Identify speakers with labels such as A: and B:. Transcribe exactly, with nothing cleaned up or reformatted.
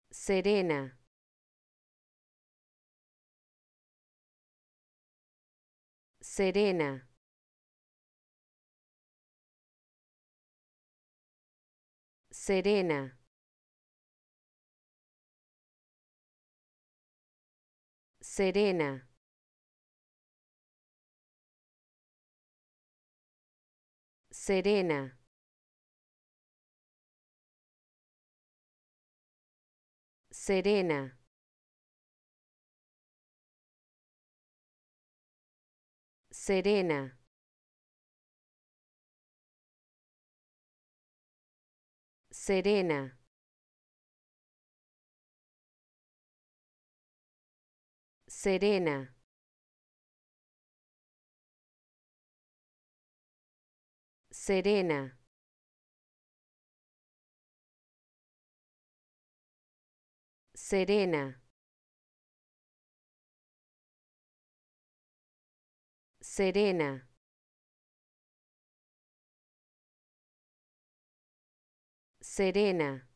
A: Serena, Serena, Serena, Serena, Serena, Serena, Serena, Serena, Serena, Serena, Serena, Serena, Serena,